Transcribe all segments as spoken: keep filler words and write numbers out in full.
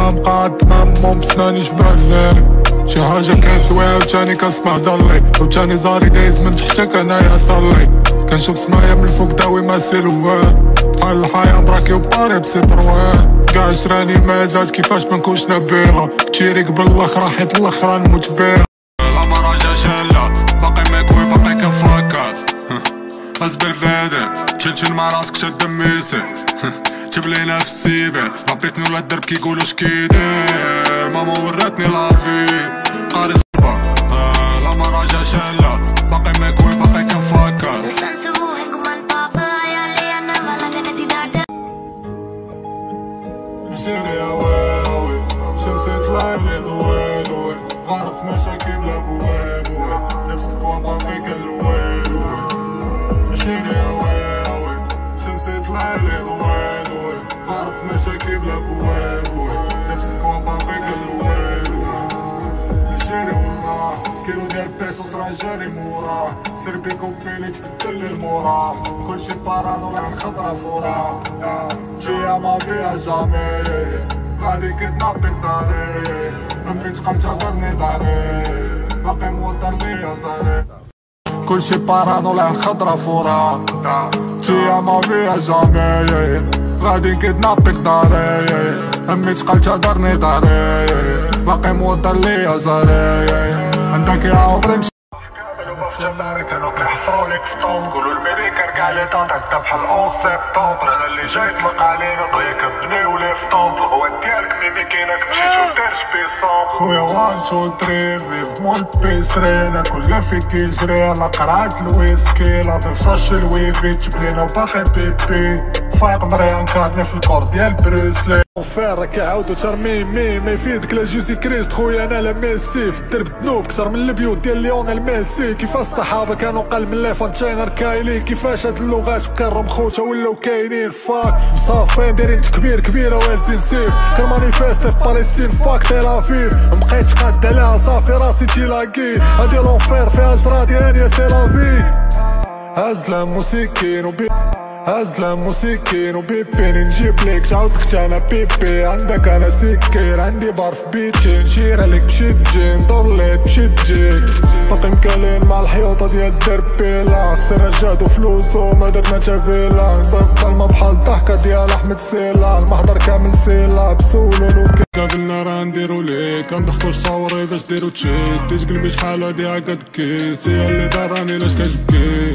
مقعد تمام بسناني جبالي شي حاجة كانت واعية وتاني كنسمع ضلي وتاني زاري دايز من تحتك انايا صلي كنشوف سمايا من الفوق داوي ما سيلوان بحال الحياة مراكي وباري بسيطروان كاع عشراني مازال كيفاش منكونش نبيها كتيري قبل الاخر حيت الاخر نموت بيها لا ما راجعش هلا باقي ماكوي باقي كنفكر هز بالفادر تشنشن مع راسك شاد ميسي جبلينا في السيبان ربيتني ولا الدرب كيقولو شكيدير ماما وراتني لافي قاري صربا لا ما راجعش هلا باقي ماكوي باقي كنفكر سيري يا واوي شمسي طلعلي ضوي ضوي غارق في مشاكل لا بوي بوي نفس الكوان باقي كالوي ضوي سيري يا واوي شمسي طلعلي ضوي ضوي غارق في مشاكل لا بوي بوي نفس الكوان باقي كالوي ضوي سيري والله كيلو ديال بيسوس راه جاري موراه سير بيكو بيلي تبدل الموراه كلشي بارانو راه الخضرا فوراه جيا ما فيها جامي غادي كيدنابي داري امي تقام تهضرني داري باقي موطن ليا زاري كلشي بارانو راه الخضرا فوراه جيا ما فيها جامي غادي كيدنابي داري امي تقام تهضرني داري باقي موطن ليا زاري عندك يا عمري مش جماري كانوا كيحفروا ليك في طون قولوا الميريكان كاع لي طاط هكدا بحال اون سبتمبر انا اللي جاي يطلق علينا بغي كنبنيو ليه في طومبل هو ديالك ملي كاينك مشيتو دير بيسون خويا وان تو تري فيف مون بيسرينا كل فيك كيجري على قرعة الويسكي لا بفصاش الويفي تجبلينا وباقي بيبي فايق مريان كارني في الكور ديال بروسلي فير راك عاودو ترمي مي ما يفيدك لا جوزي كريست خويا انا لا ميسي في الدرب ذنوب كثر من البيوت ديال ليونيل ميسي كيفاش الصحابه كانوا قل من لي فانتشاينر كايلين كيفاش هاد اللغات بكرم خوتا ولاو كاينين فاك صافين دايرين كبير كبيره وازين سيف كنمانيفيستي في باليستين فاك تيل افيف مبقيتش قاد عليها صافي راسي تيلاقي هادي لونفير فيها جرا ديالي سي لافي هاز لا موسيقين وبي هاز لا موسيقين وبيبين نجيب ليك تعاود اختي انا بيبي عندك انا سكين عندي بار في بيتي نشير عليك مشيت تجي ندور ليك مشيت تجي باقي مكالين مع الحيوطه ديال الدربي لا خسرنا جادو فلوسو ما درنا تا فيلا باب ظلمه بحال الضحكه ديال احمد سيلا المحضر كامل سيلا بسولو قابلنا راه نديرو ليك كنضحكو صوري باش ديرو تشيس تيجي قلبي شحال هادي عقد كيس هي اللي داراني لاش كتبكي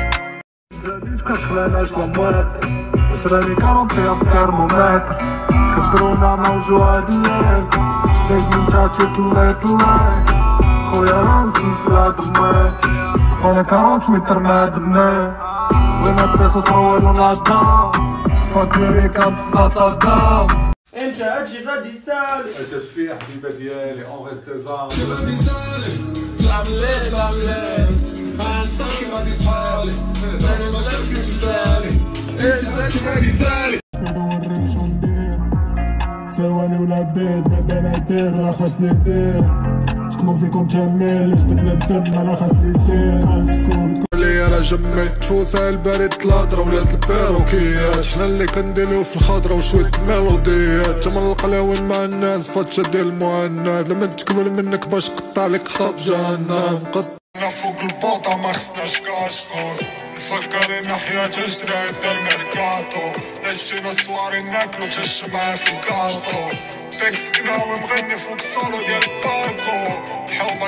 كاش خلاناش لموات سراني كارونطيا في الترمومتر كدرونا موجوعات الليل لازم تاتي طلعي طلعي خويا راسي سلا دمي وانا كارونت متر ما دمي وانا بيسو صور ونعدا فاكري كانت صلاصة انت هادشي غادي سالي اش فيه حبيبه ديالي اون ريستيزان غادي سالي طلع من الليل طلع من الليل ما نساش كيف غادي تحالي انا ما شاركي مثالي انت هادشي غادي سالي نوريش ندير سواني ولا بيت ما بين ندير راه خاصني ندير تكونوا فيكم جميل جبدنا الدم انا خاصني نسير لي انا جميت تفوسها البارد الهضره ولات البيروكيات حنا اللي كنديرو في الخضره وشويه الميلوديات تما القلاوين مع الناس فاتشه ديال المعاناه لما تكمل منك باش قطع لك خط جهنم قط فوق البوطه ما خصناش كاشكور مفكرين حياتها جرايد دار ميركاتو عشينا الصواري ناكلو تالشمعة في الكاطو تكست كناوي مغني فوق الصولو ديال الباكو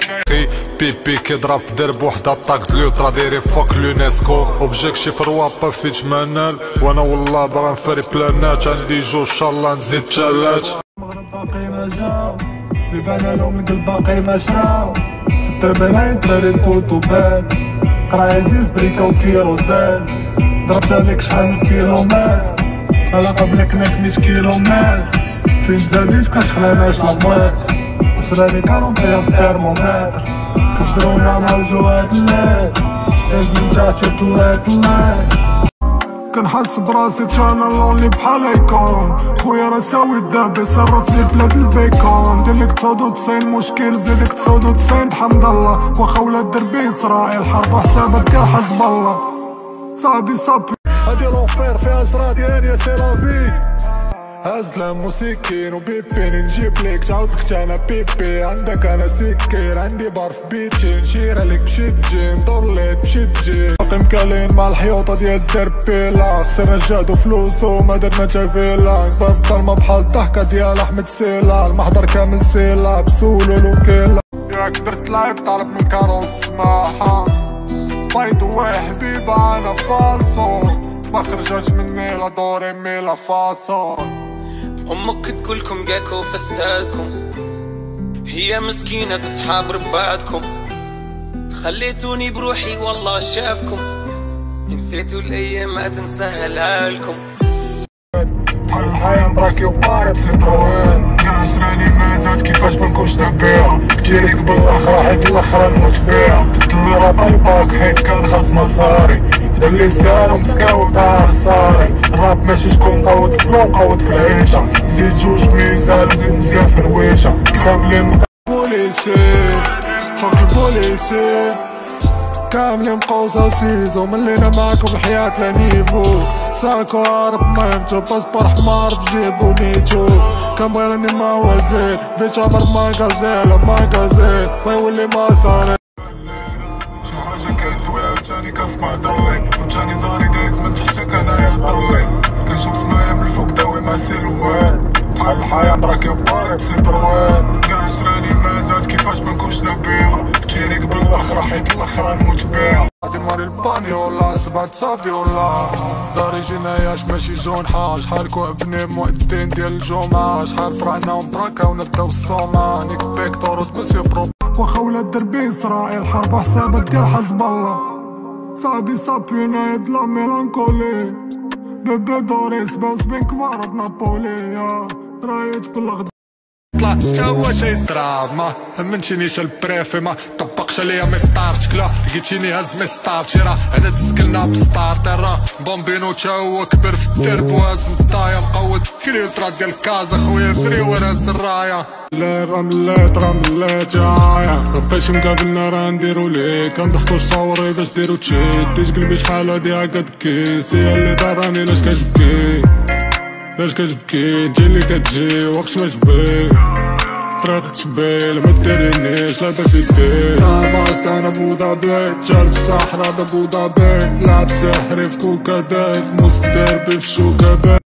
بيبي كيضرب في درب وحده طاق ليوترا دايري فوق اليونسكو اوبجيكتيف روابا فيت منال وانا والله باغا نفري بلانات عندي جوج انشالله نزيد تالات المغرب باقي ما جاو بيبان لهم مثل باقي ما شراو في الدرب انا دراري الطوطو بان قرايزي في بريكا وكيروزان ضربت عليك شحال من كيلومتر على قبلك ميك ميت كيلومتر فين تزاديت كتخلاناش لاموات سراني كارونطيا في الترمومتر كدرونا موجوعات الليل لازم تاتي طلعي طلعي كنحس براسي انا لونلي بحال ايكون خويا راه ساوي الداب يصرف لي بلاد البيكون ديرلك تسعود وتسعين مشكل زيدك تسعود وتسعين حمد الله واخا ولاد دربي اسرائيل حرب حسابك ديال حزب الله صاحبي صاحبي هادي لونفير فيها جرا ديالي سي لافي ازلم وسكين وبيبي نجيب لك تعاود لك انا بيبي عندك انا سكين عندي بار في بيتي نشير عليك بشجي ندور لك بشجي باقي مكالين مع الحيوطه ديال الدربيلا خسرنا جهد وفلوس وما درنا تافيلا باب الظلمه بحال الضحكه ديال احمد سيلا المحضر كامل سيلا بسولو لوكيلا ياك درت لايف طالب من كارول السماحه باي ذا واي حبيبه انا فالصو ما خرجتش مني لا دوري مي لا فاصون امك تقولكم جاكو فسادكم هي مسكينة تصحاب رباتكم خليتوني بروحي والله شافكم نسيتوا الايام ما تنسهلها لكم بحال الحياة مراكي وباري بسيطروان عشراني مازالت كيفاش منكونش نبيع كتيريك بالاخرى حيت الاخرى نموت فيها قلت لي راه بايباك حيت كان خاص مصاري بدا لي ساهل ومسكاوي بها خساري الراب ماشي شكون قود فلو قود في العيشة زيد جوج ميزان وزيد مزيان في الويشة كاملين بوليسي فوق البوليسي كاملين مقوصة وسيزو ملينا معاكم الحياة لا نيفو ساكو عارب ما يمتو باسبور حمار في جيبو ميتو كنبغي غني ما وزير بيت عمر ماكازيل ماكازيل ما يولي ما صاري شي حاجة كتوي وجاني كنسمع ضوي وجاني زاري دايز من تحتك انايا ضوي كنشوف سمايا من الفوق داوي مع سيلوان بحال الحياة مراكي وباري بسيطروان كاع عشراني مازالت كيفاش منكونش نبيع كتيريك بالاخرى حيت الاخرى نموت بيها غادي ماري الباني ولا سبعة صافي ولا زاري جناياش ماشي جون حاج شحال كوعبني مؤذن ديال الجمعة شحال فرحنا وبراكا ونبداو الصومة نيك بيك طوروس مسيو برو واخا ولاد دربين اسرائيل حرب حسابات ديال حزب الله صاحبي صابينا يد لا ميلانكولي بيبي دوريس باوس بين كبارات نابولي رايت بالغد طلع تا هو جاي دراما منتينيش البريفي ما طبقش عليا ميستار شكلا لقيتيني هز ميستارتي راه انا تسكلنا بستارتي راه بومبينو تا هو كبر في الدرب وهز من الطايا مقود كريوترا ديال كازا خويا فري وراز الرايه لا راه ملات راه ملات يايا مبقيتش مقابلنا راه نديرو ليك كنضحكو صوري باش ديرو تشيس تيجي قلبي شحال هادي هاكا تكيس هي اللي داراني لاش كتبكي لاش كتبكي تجي اللي كتجي وقت ما تبي طريقك تبيل ما ديرينيش لا في الدير تاباست انا بودابي جال في صحرا دا بودابي لعب سحري في كوكا دايك موس ديربي في شوكا